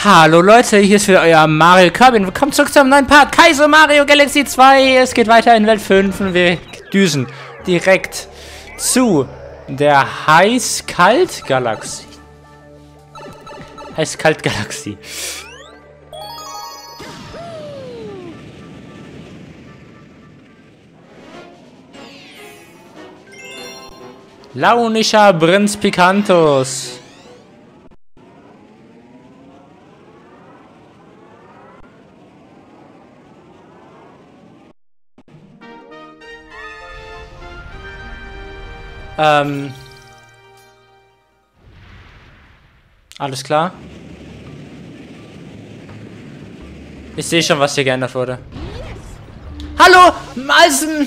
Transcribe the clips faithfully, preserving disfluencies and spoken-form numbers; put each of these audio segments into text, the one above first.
Hallo Leute, hier ist wieder euer Mario Kirby. Willkommen zurück zum neuen Part Kaizo Mario Galaxy zwei. Es geht weiter in Welt fünf und wir düsen direkt zu der Heiß-Kalt-Galaxie. Heiß-Kalt-Galaxie. Launischer Prinz Picantus. Ähm. Alles klar. Ich sehe schon, was hier geändert wurde. Hallo, Malsen!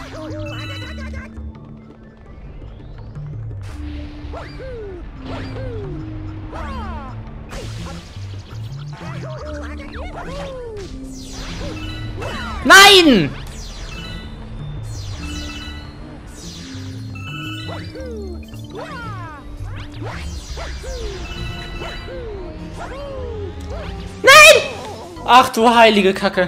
Nein! Nein! Ach du heilige Kacke.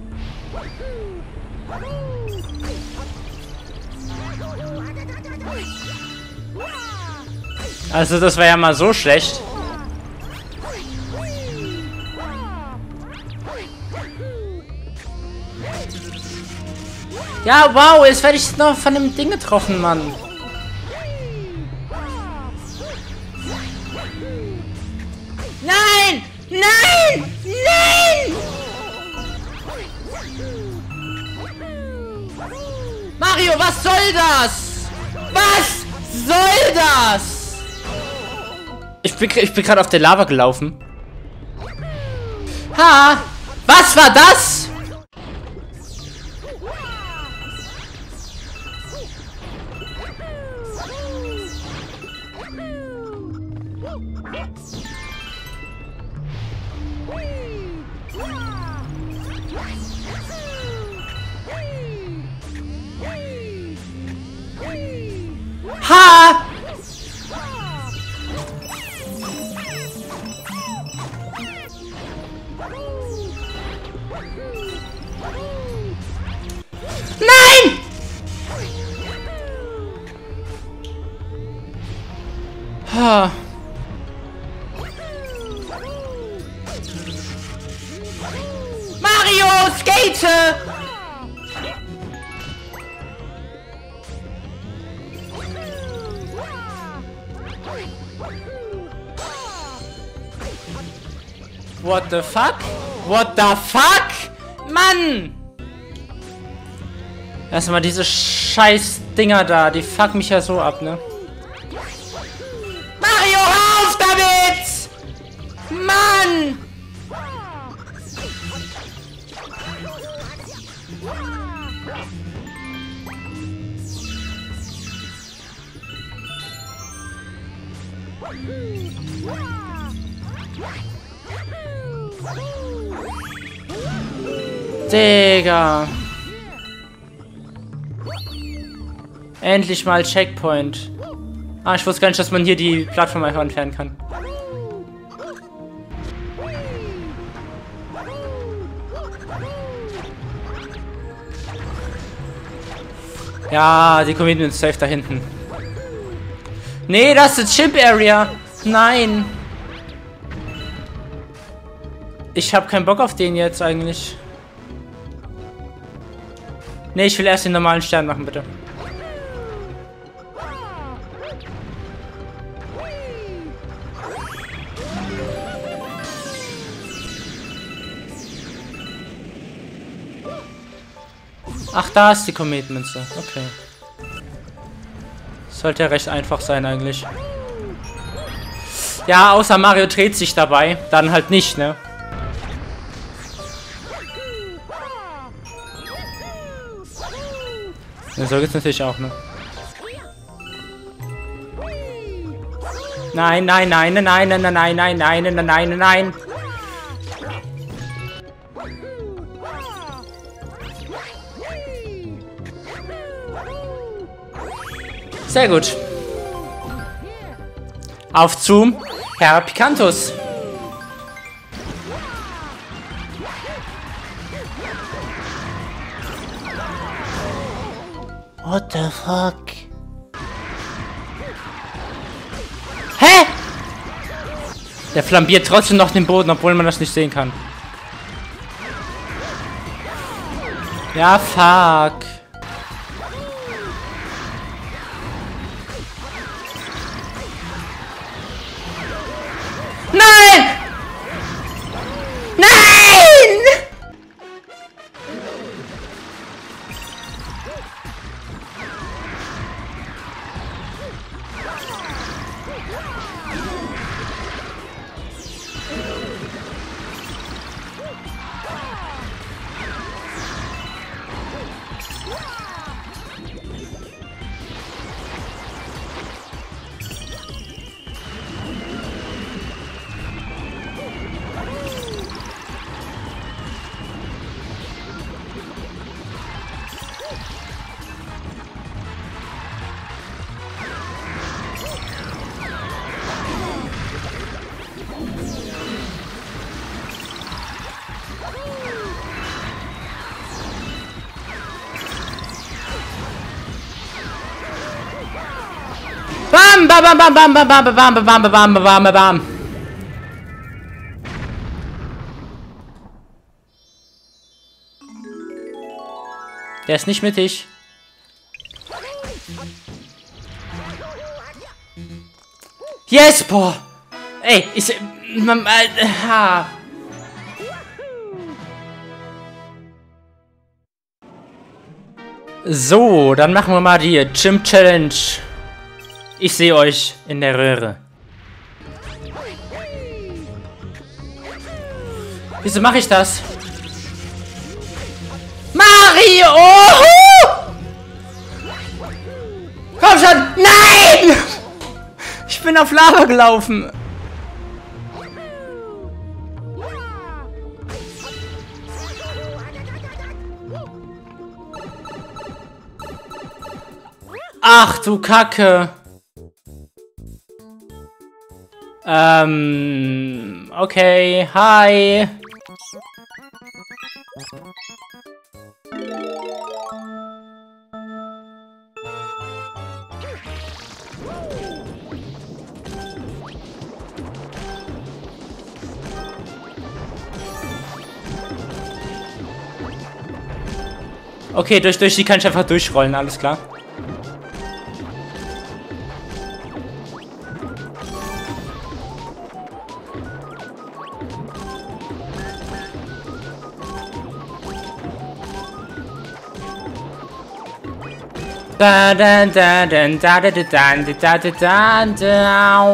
Also das war ja mal so schlecht. Ja, wow, jetzt werde ich noch von dem Ding getroffen, Mann. Nein! Nein! Nein! Mario, was soll das? Was soll das? Ich bin, ich bin gerade auf der Lava gelaufen. Ha! Was war das? Ha! Nein! Ha! Mario, skate! What the fuck? What the fuck? Mann! Erstmal diese scheiß Dinger da, die fucken mich ja so ab, ne? Mario, hör auf damit! Mann! Digga. Endlich mal Checkpoint. Ah, ich wusste gar nicht, dass man hier die Plattform einfach entfernen kann. Ja, die Comedian ist safe da hinten. Nee, das ist Chip Area. Nein. Ich habe keinen Bock auf den jetzt eigentlich. Nee, ich will erst den normalen Stern machen, bitte. Ach, da ist die Kometmünze. Okay. Sollte ja recht einfach sein eigentlich. Ja, außer Mario dreht sich dabei. Dann halt nicht, ne? Ja, so geht's natürlich auch, ne? Nein, nein, nein, nein, nein, nein, nein, nein, nein, nein, nein, nein. Sehr gut. Auf zu Herr Picantus. What the fuck? Hä? Der flambiert trotzdem noch den Boden, obwohl man das nicht sehen kann. Ja, fuck. Nein! Nein! Bam, bam, bam, bam, bam, bam, bam, bam, bam, bam, bam, bam, bam, bam. Der ist nicht mittig. Yes, boah. Ey, ich... Äh, ha. So, dann machen wir mal die Gym Challenge. Ich sehe euch in der Röhre. Wieso mache ich das? Mario! Komm schon! Nein! Ich bin auf Lava gelaufen. Ach du Kacke. Ähm, okay, hi. Okay, durch, durch die kann ich einfach durchrollen, alles klar. Da da da da da da da da da da da.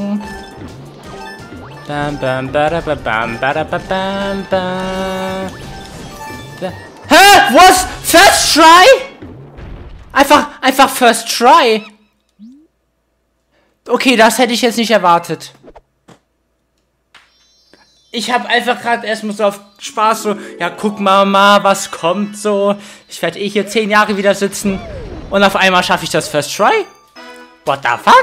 Bam bam bam bam bam bam bam. Hä? Was? First try? Einfach, einfach first try. Okay, das hätte ich jetzt nicht erwartet. Ich habe einfach gerade erstmal so auf Spaß so, ja, guck mal mal, was kommt so. Ich werde eh hier zehn Jahre wieder sitzen. Und auf einmal schaffe ich das First Try? What the fuck?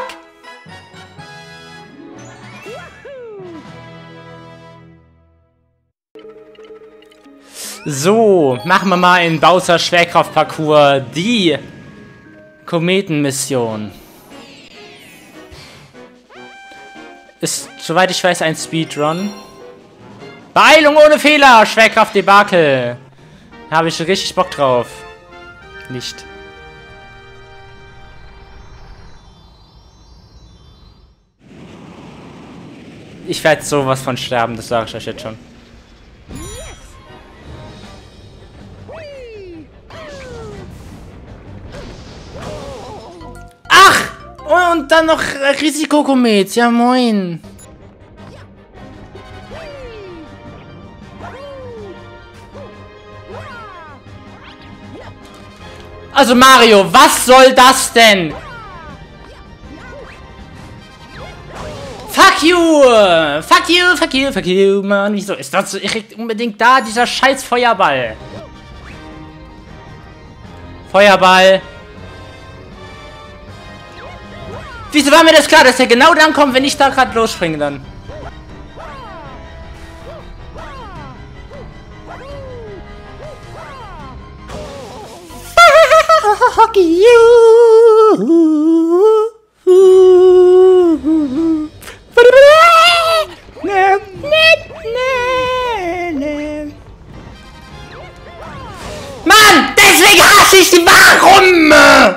So, machen wir mal in Bowser Schwerkraftparcours die Kometenmission. Ist, soweit ich weiß, ein Speedrun. Beeilung ohne Fehler! Schwerkraft-Debakel! Da habe ich richtig Bock drauf. Nicht. Ich werde sowas von sterben, das sage ich euch jetzt schon. Ach! Und dann noch Risikokomet. Ja, moin. Also Mario, was soll das denn? Fuck you! Fuck you, fuck you, fuck you, Mann. Wieso ist das so direkt unbedingt da, dieser scheiß Feuerball? Feuerball. Wieso war mir das klar, dass er genau dann kommt, wenn ich da gerade losspringe dann? Fuck you! Mann, deswegen hasse ich die. Warum?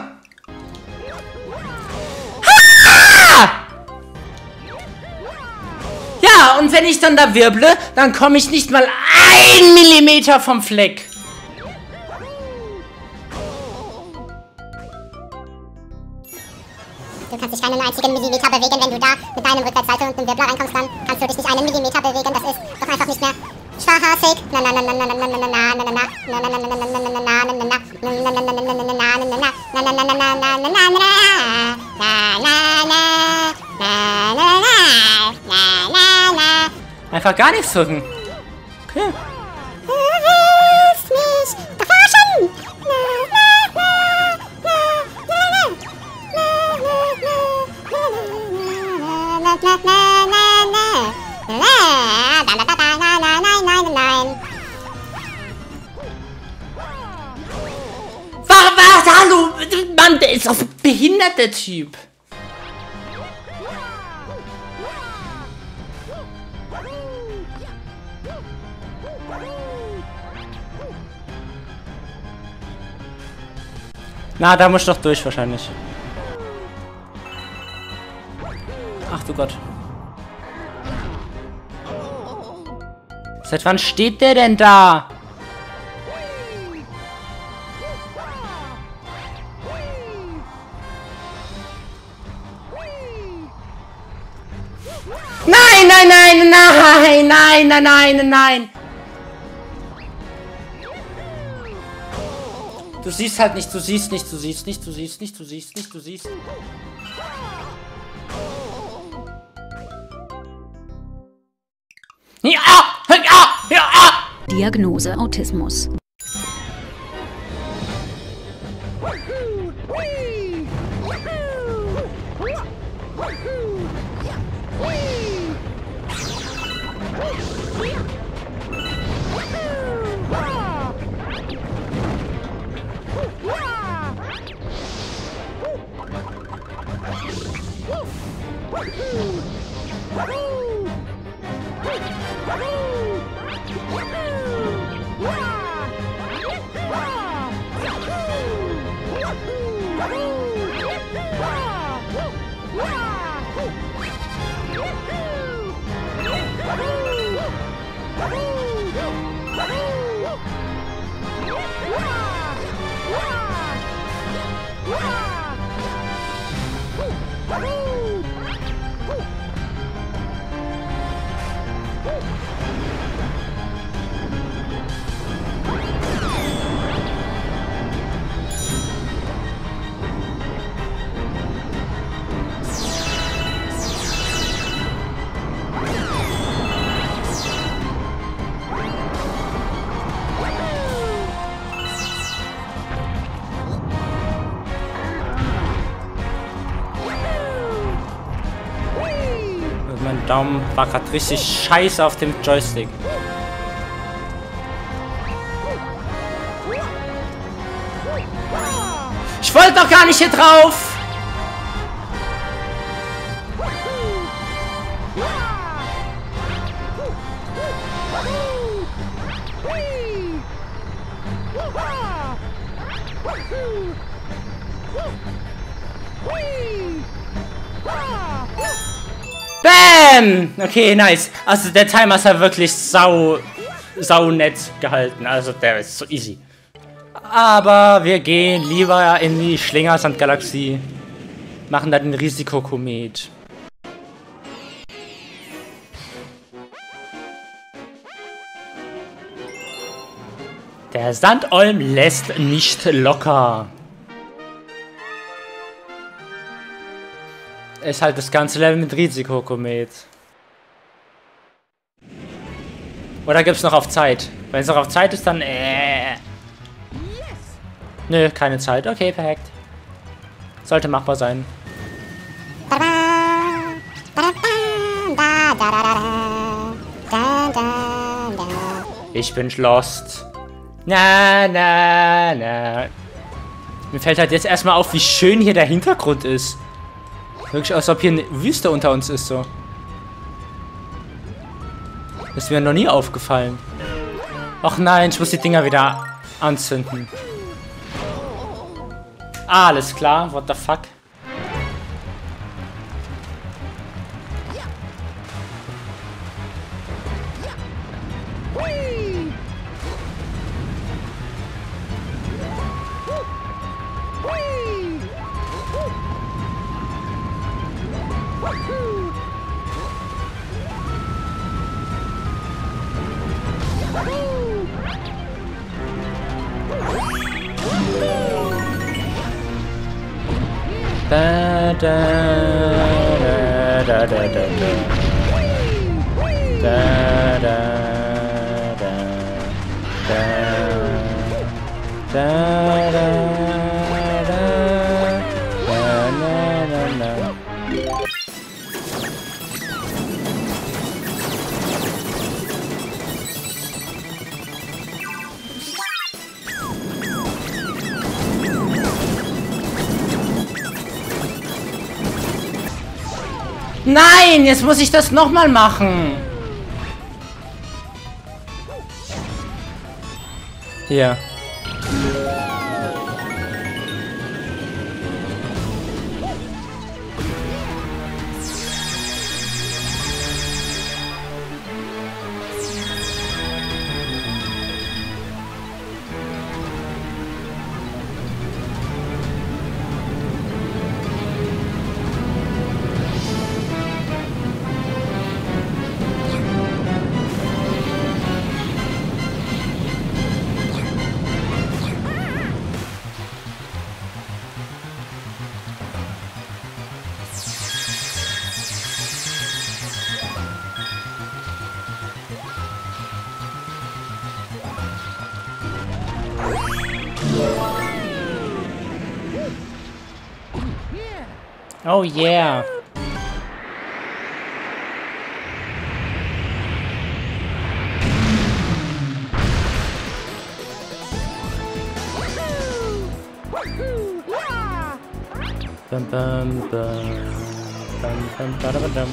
Ha! Ja, und wenn ich dann da wirble, dann komme ich nicht mal ein Millimeter vom Fleck. Du kannst dich keinen einzigen Millimeter bewegen, wenn du da mit deinem Rückwärtssalto und dem Wirbler reinkommst, dann kannst du dich nicht einen Millimeter bewegen. Das ist doch einfach nicht mehr spaßig. Na na na na na na na na na na na na Einfach gar nichts drücken. Okay. Du willst mich verarschen. Was, was, hallo? Mann, der ist doch behindert, der Typ. Na, da muss ich doch durch wahrscheinlich. Ach du Gott. Seit wann steht der denn da? Nein, nein, nein, nein, nein, nein, nein, nein. Du siehst halt nicht, du siehst nicht, du siehst nicht, du siehst nicht, du siehst nicht, du siehst. Ja, ja, ja. Diagnose Autismus. Mein Daumen war gerade richtig scheiße auf dem Joystick. Ich wollte doch gar nicht hier drauf! Bam! Okay, nice. Also der Timer ist ja wirklich sau, sau nett gehalten. Also der ist so easy. Aber wir gehen lieber in die Schlingersand-Galaxie. Machen da den Risikokomet. Der Sandolm lässt nicht locker. Ist halt das ganze Level mit Risikokomet. Oder gibt's noch auf Zeit? Wenn es noch auf Zeit ist, dann äh. Nö, keine Zeit. Okay, perfekt. Sollte machbar sein. Ich bin lost. Na, na, na. Mir fällt halt jetzt erstmal auf, wie schön hier der Hintergrund ist. Wirklich, als ob hier eine Wüste unter uns ist, so. Das ist mir noch nie aufgefallen. Ach nein, ich muss die Dinger wieder anzünden. Ah, alles klar. What the fuck? Da da da da da da da da da da da da Nein, jetzt muss ich das nochmal machen. Hier. Oh yeah. Bum bum bum bum bum bum bum.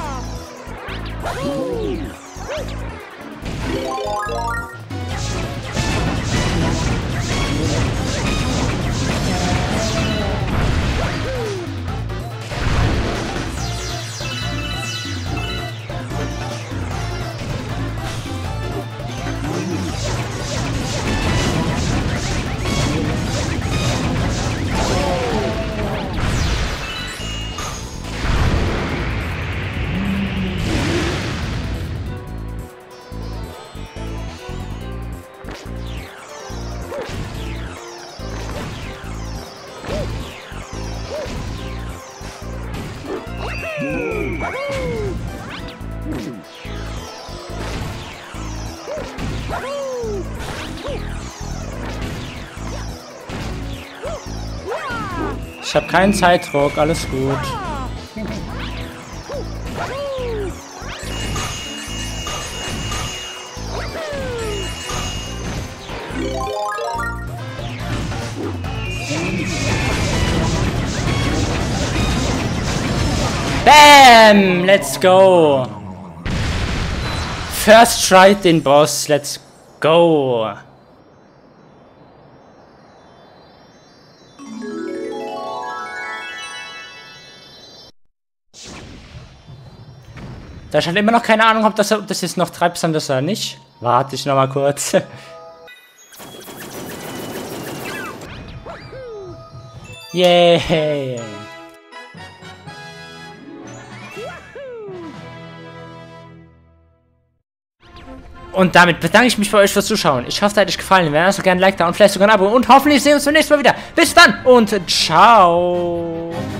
Ich habe keinen Zeitdruck, alles gut. Bam! Let's go! First try den Boss, let's go! Da scheint immer noch keine Ahnung, ob das, ob das jetzt noch treibsam ist oder nicht. Warte ich noch mal kurz. Yay! Und damit bedanke ich mich bei euch fürs Zuschauen. Ich hoffe, es hat euch gefallen. Wenn es so gerne ein Like da und vielleicht sogar ein Abo. Und hoffentlich sehen wir uns beim nächsten Mal wieder. Bis dann und ciao!